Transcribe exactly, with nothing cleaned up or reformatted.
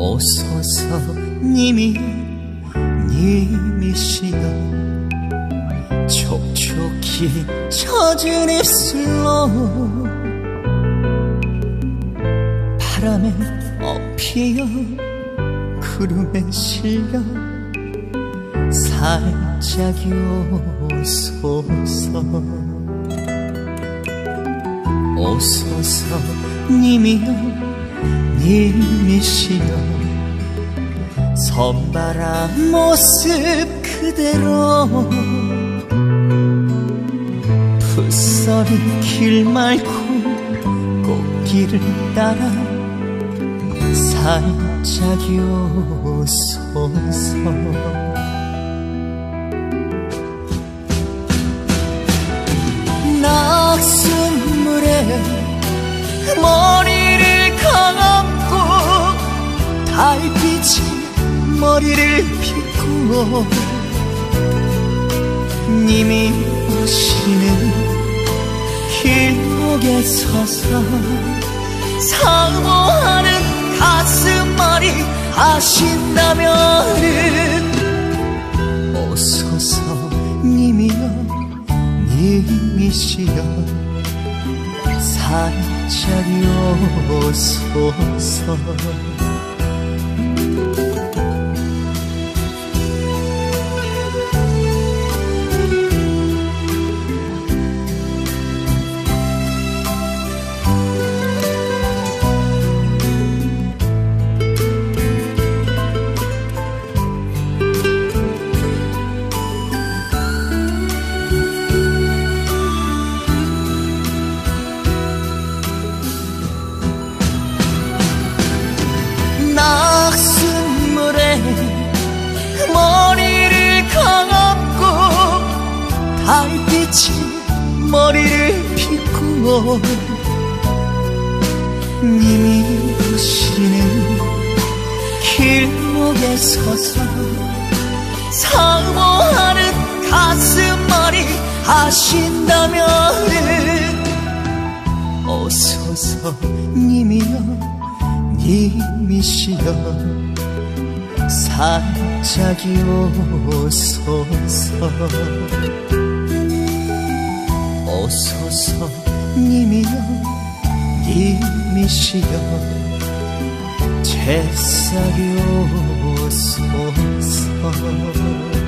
오소서 님이 님이시여 촉촉히 젖은 입술로 바람에 엎이어 구름에 실려 살짝 오소서 오소서 님이여 님이시여 선바람 모습 그대로 풋서린 길 말고 꽃길을 따라 살짝 오소서 낙순물에 머리를 감고 달빛이 머리를 빗고 님이 오시는 길목에 서서 사모하는 가슴앓이 하신다면은 오소서 님이여 님이시여 살짝 오소서 낙순물에 머리를 감고 달빛이 머리를 빗고 님이 오시는 길목에 서서 사모하는 가슴앓이 하신다면은 오소서 님이여 님이시여 살짝 오소서 오소서 님이여 님이시여 제싹 오소서